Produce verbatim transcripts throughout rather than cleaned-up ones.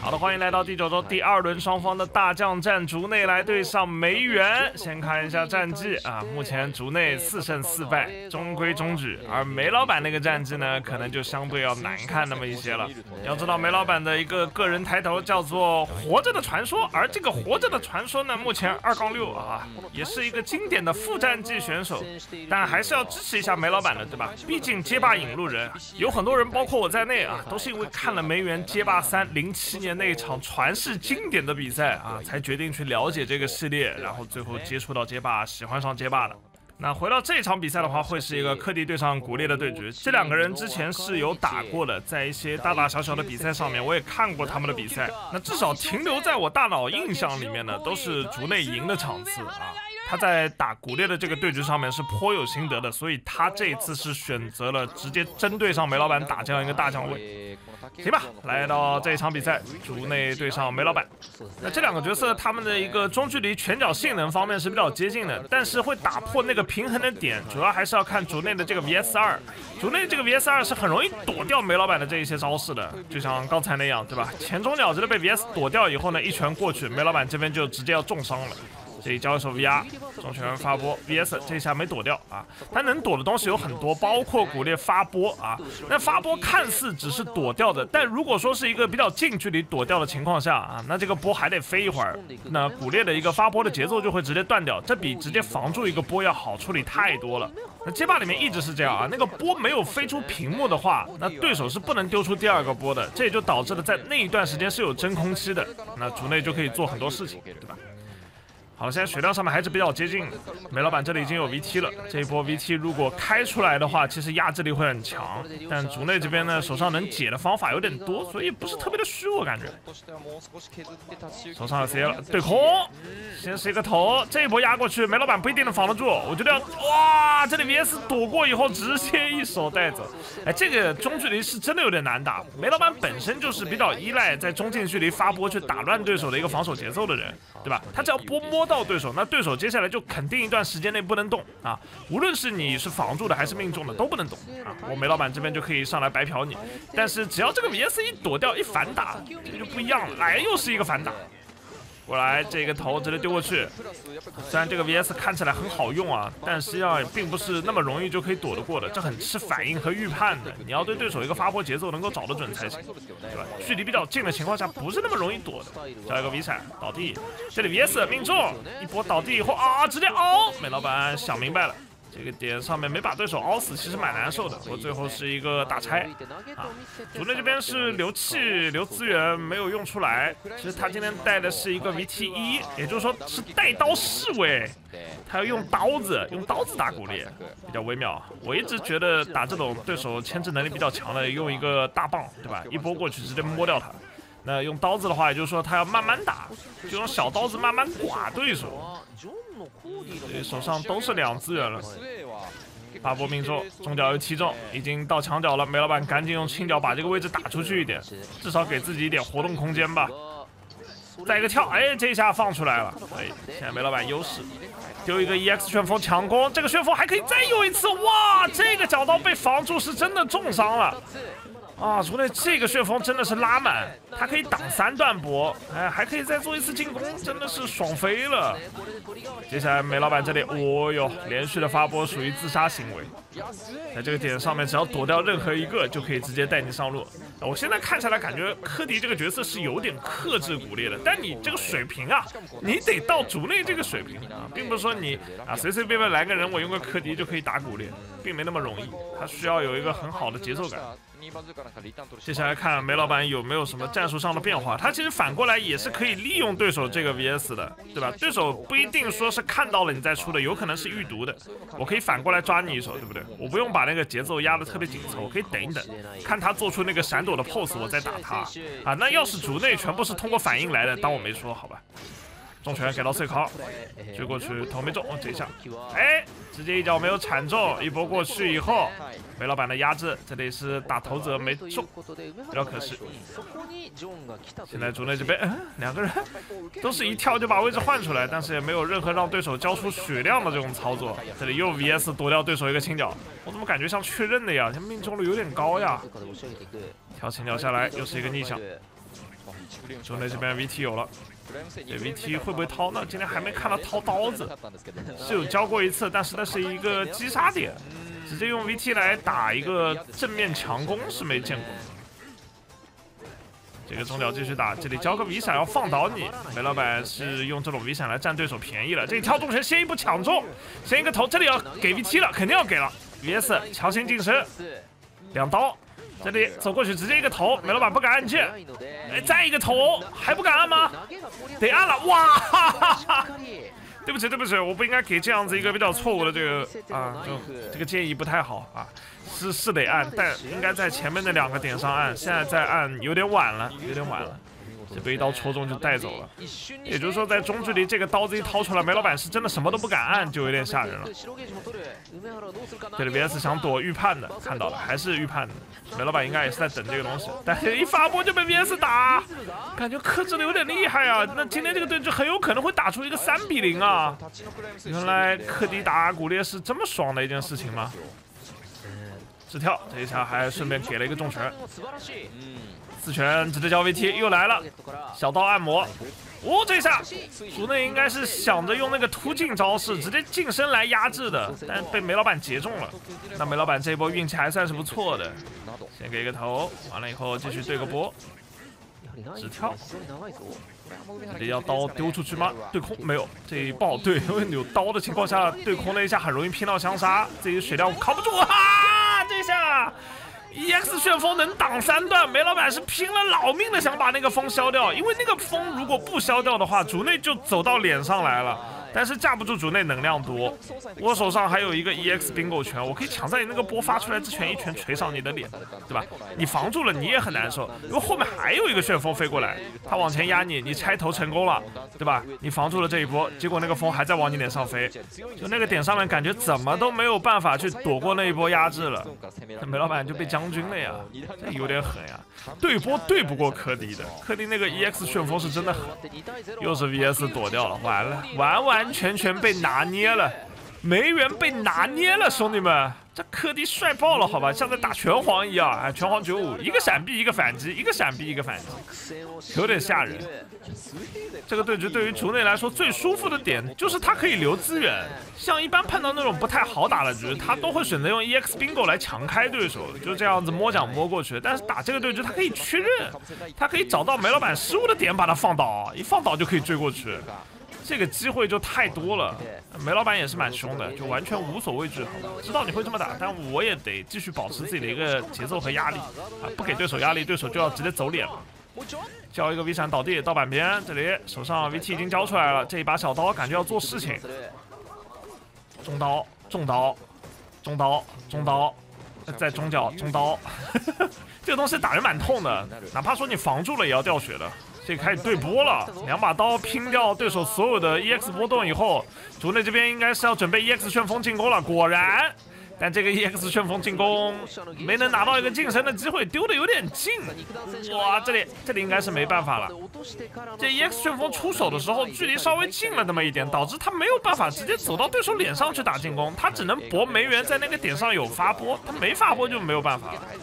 好的，欢迎来到第九周第二轮双方的大将战，竹内来对上梅园。先看一下战绩啊，目前竹内四胜四败，中规中矩。而梅老板那个战绩呢，可能就相对要难看那么一些了。要知道梅老板的一个个人抬头叫做“活着的传说”，而这个“活着的传说”呢，目前二杠六啊，也是一个经典的副战绩选手。但还是要支持一下梅老板的，对吧？毕竟街霸引路人，有很多人，包括我在内啊，都是因为看了梅园街霸三零七年那一场传世经典的比赛啊，才决定去了解这个系列，然后最后接触到街霸，喜欢上街霸的。那回到这场比赛的话，会是一个科迪对上古烈的对决。这两个人之前是有打过的，在一些大大小小的比赛上面，我也看过他们的比赛。那至少停留在我大脑印象里面呢，都是竹内赢的场次啊。他在打古烈的这个对局上面是颇有心得的，所以他这一次是选择了直接针对上梅老板打这样一个大将位。行吧，来到这一场比赛，竹内对上梅老板。那这两个角色他们的一个中距离拳脚性能方面是比较接近的，但是会打破那个平衡的点，主要还是要看竹内的这个 V S 二。竹内这个 V S 二是很容易躲掉梅老板的这一些招式的，就像刚才那样，对吧？前中脚这里被 V S 躲掉以后呢，一拳过去，梅老板这边就直接要重伤了。这一交手 V R 重拳发波 V S 这一下没躲掉啊，他能躲的东西有很多，包括古烈发波啊。那发波看似只是躲掉的，但如果说是一个比较近距离躲掉的情况下啊，那这个波还得飞一会儿，那古烈的一个发波的节奏就会直接断掉，这比直接防住一个波要好处理太多了。那街霸里面一直是这样啊，那个波没有飞出屏幕的话，那对手是不能丢出第二个波的，这也就导致了在那一段时间是有真空期的，那竹内就可以做很多事情，对吧？好，现在血量上面还是比较接近的。梅老板这里已经有 V T 了，这一波 V T 如果开出来的话，其实压制力会很强。但竹内这边呢，手上能解的方法有点多，所以不是特别的虚，我感觉。手上有 C 了，对空，先是一个头，这一波压过去，梅老板不一定能防得住。我觉得要，哇，这里 V S 躲过以后，直接一手带走。哎，这个中距离是真的有点难打。梅老板本身就是比较依赖在中近距离发波去打乱对手的一个防守节奏的人，对吧？他只要波摸到对手，那对手接下来就肯定一段时间内不能动啊！无论是你是防住的还是命中的都不能动啊！我梅老板这边就可以上来白嫖你，但是只要这个 V S 一躲掉一反打，这就不一样了。来，又是一个反打，过来这个头直接丢过去。虽然这个 V S 看起来很好用啊，但实际上也并不是那么容易就可以躲得过的，这很吃反应和预判的。你要对对手一个发波节奏能够找得准才行，对吧？距离比较近的情况下，不是那么容易躲的。交一个 V 闪倒地，这里 V S 命中，一波倒地以后啊，直接凹。梅老板想明白了。这个点上面没把对手凹死，其实蛮难受的。我最后是一个大拆啊，竹内这边是留气留资源没有用出来。其实他今天带的是一个 V T 一，也就是说是带刀侍卫，他要用刀子用刀子打古烈，比较微妙。我一直觉得打这种对手牵制能力比较强的，用一个大棒，对吧？一波过去直接摸掉他。那用刀子的话，也就是说他要慢慢打，就用小刀子慢慢剐对手。对，手上都是两资源了，发波命中，中脚又踢中，已经到墙角了。梅老板赶紧用轻脚把这个位置打出去一点，至少给自己一点活动空间吧。再一个跳，哎，这一下放出来了，可以。现在梅老板优势，丢一个 E X 旋风强攻，这个旋风还可以再有一次，哇，这个角刀被防住是真的重伤了。啊，除了这个旋风真的是拉满，它可以挡三段波，哎，还可以再做一次进攻，真的是爽飞了。接下来梅老板这里，哦哟，连续的发波属于自杀行为，在这个点上面，只要躲掉任何一个，就可以直接带你上路。我现在看下来，感觉科迪这个角色是有点克制古烈的，但你这个水平啊，你得到竹内这个水平啊，并不是说你啊随随便便来个人，我用个科迪就可以打古烈，并没那么容易，它需要有一个很好的节奏感。接下来看梅老板有没有什么战术上的变化，他其实反过来也是可以利用对手这个 V S 的，对吧？对手不一定说是看到了你再出的，有可能是预读的，我可以反过来抓你一手，对不对？我不用把那个节奏压得特别紧凑，我可以等一等，看他做出那个闪躲的 pose， 我再打他啊。那要是竹内全部是通过反应来的，当我没说，好吧？重拳给到碎考，追过去头没中，哦，这一下，哎，直接一脚没有铲中，一波过去以后，梅老板的压制，这里是打头泽没中，比较可惜。现在竹内这边，嗯，两个人都是一跳就把位置换出来，但是也没有任何让对手交出血量的这种操作。这里又 V S 夺掉对手一个轻脚，我怎么感觉像确认的呀？这命中率有点高呀。跳轻脚下来，又是一个逆向。 主内这边 V T 有了，这 V T 会不会掏呢？今天还没看到掏刀子，是有教过一次，但是那是一个击杀点，直接用 V T 来打一个正面强攻是没见过。这个中角继续打，这里交个 V 闪要放倒你，梅老板是用这种 V 闪来占对手便宜了。这里跳重拳先一步抢中，先一个头，这里要给 V T 了，肯定要给了。V S 强行近身，两刀。 这里走过去，直接一个头，梅老板不敢按键，哎，再一个头，还不敢按吗？得按了，哇！哈哈哈对不起，对不起，我不应该给这样子一个比较错误的这个啊，就这个建议不太好啊，是是得按，但应该在前面的两个点上按，现在再按有点晚了，有点晚了。 这被一刀戳中就带走了，也就是说，在中距离这个刀子一掏出来，梅老板是真的什么都不敢按，就有点吓人了。这里 V S 想躲预判的，看到了，还是预判的。梅老板应该也是在等这个东西，但是一发波就被 V S 打，感觉克制的有点厉害啊。那今天这个对局很有可能会打出一个三比零啊！原来克敌打古烈是这么爽的一件事情吗？直跳这一下还顺便给了一个重拳。 四拳直接交 V T 又来了，小刀按摩，哦，这一下竹内应该是想着用那个突进招式直接近身来压制的，但被梅老板截中了。那梅老板这一波运气还算是不错的，先给一个头，完了以后继续对个波，直跳。这里要刀丢出去吗？对空没有，这不好对，因为有刀的情况下对空那一下很容易拼到相杀，这一水量扛不住，哈，这下。 E X 旋风能挡三段，梅老板是拼了老命的想把那个风消掉，因为那个风如果不消掉的话，竹内就走到脸上来了。但是架不住竹内能量多，我手上还有一个 E X bingo 拳，我可以抢在你那个波发出来之前一拳捶上你的脸，对吧？你防住了，你也很难受，因为后面还有一个旋风飞过来，他往前压你，你拆头成功了，对吧？你防住了这一波，结果那个风还在往你脸上飞，就那个点上面感觉怎么都没有办法去躲过那一波压制了，梅老板就被将军了呀，这有点狠呀，对波对不过柯迪的，柯迪那个 E X 旋风是真的狠，又是 V S 躲掉了，完了，完完。 完全全被拿捏了，梅园被拿捏了，兄弟们，这柯迪帅爆了，好吧，像在打拳皇一样，哎，拳皇九五，一个闪避一个反击，一个闪避一个反击，有点吓人。这个对局对于竹内来说最舒服的点就是他可以留资源，像一般碰到那种不太好打的局，他都会选择用 E X bingo 来强开对手，就这样子摸奖摸过去。但是打这个对局，他可以确认，他可以找到梅老板失误的点，把他放倒，一放倒就可以追过去。 这个机会就太多了，梅老板也是蛮凶的，就完全无所畏惧，好吧？知道你会这么打，但我也得继续保持自己的一个节奏和压力啊！不给对手压力，对手就要直接走脸了。交一个 V 闪倒地到板边，这里手上 V T 已经交出来了，这一把小刀感觉要做事情。中刀，中刀，中刀，中刀，在中角中刀，这个东西打人蛮痛的，哪怕说你防住了也要掉血的。 这开始对波了，两把刀拼掉对手所有的 E X 波动以后，竹内这边应该是要准备 E X 旋风进攻了。果然，但这个 E X 旋风进攻没能拿到一个近身的机会，丢的有点近。哇，这里这里应该是没办法了。这 E X 旋风出手的时候距离稍微近了那么一点，导致他没有办法直接走到对手脸上去打进攻，他只能搏梅园在那个点上有发波，他没发波就没有办法了。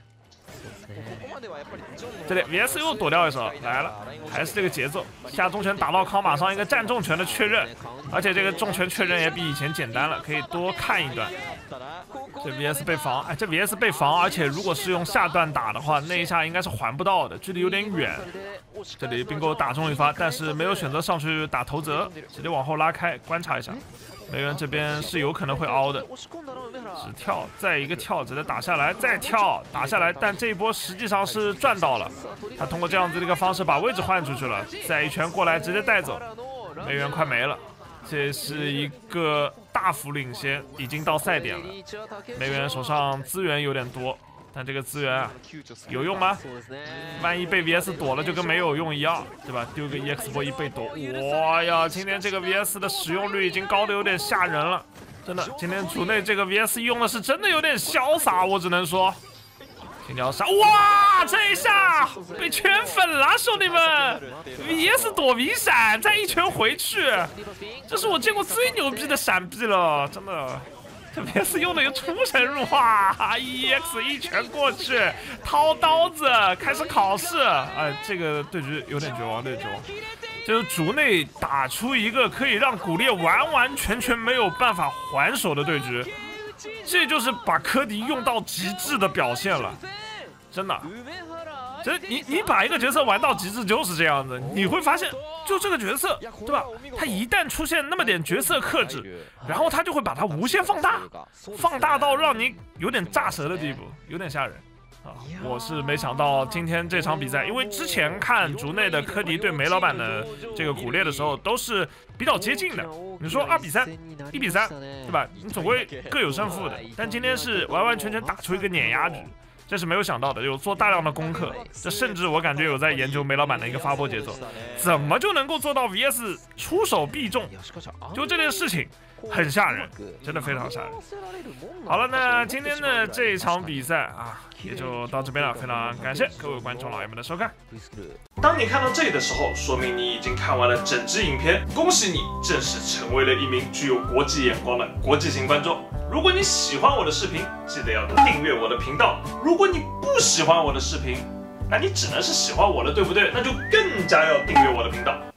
这里 V S 又躲掉一手，来了，还是这个节奏，下重拳打到康，马上一个站重拳的确认，而且这个重拳确认也比以前简单了，可以多看一段。这 V S 被防，哎，这 V S 被防，而且如果是用下段打的话，那一下应该是还不到的，距离有点远。这里并购打中一发，但是没有选择上去打头泽，直接往后拉开，观察一下。 梅园这边是有可能会凹的，只跳，再一个跳，直接打下来，再跳，打下来，但这一波实际上是赚到了，他通过这样子的一个方式把位置换出去了，再一拳过来直接带走，梅园快没了，这是一个大幅领先，已经到赛点了，梅园手上资源有点多。 但这个资源啊，有用吗？万一被 V S 躲了，就跟没有用一样，对吧？丢个 E X 波一被躲，哇呀！今天这个 V S 的使用率已经高的有点吓人了，真的。今天竹内这个 V S 用的是真的有点潇洒，我只能说。青椒杀，哇！这一下被圈粉了，兄弟们 ！V S 躲 V 闪，再一拳回去，这是我见过最牛逼的闪避了，真的。 这 V S 用的又出神入化 ，E X 一拳过去，掏刀子开始考试，哎，这个对局有点绝望，对绝望。就是竹内打出一个可以让古烈完完全全没有办法还手的对局，这就是把科迪用到极致的表现了，真的。这你你把一个角色玩到极致就是这样子，你会发现，就这个角色，对吧？他一旦出现那么点角色克制，然后他就会把它无限放大，放大到让你有点炸舌的地步，有点吓人。啊，我是没想到今天这场比赛，因为之前看竹内的科迪对梅老板的这个古烈的时候，都是比较接近的。你说二比三、一比三，对吧？你总归各有胜负的。但今天是完完全全打出一个碾压局。这是没有想到的，有做大量的功课，这甚至我感觉有在研究梅老板的一个发波节奏，怎么就能够做到 V S 出手必中？就这件事情很吓人，真的非常吓人。好了，那今天的这一场比赛啊，也就到这边了，非常感谢各位观众老爷们的收看。当你看到这里的时候，说明你已经看完了整支影片，恭喜你正式成为了一名具有国际眼光的国际型观众。如果你喜欢我的视频，记得要订阅我的频道。如果你不喜欢我的视频，那你只能是喜欢我的，对不对？那就更加要订阅我的频道。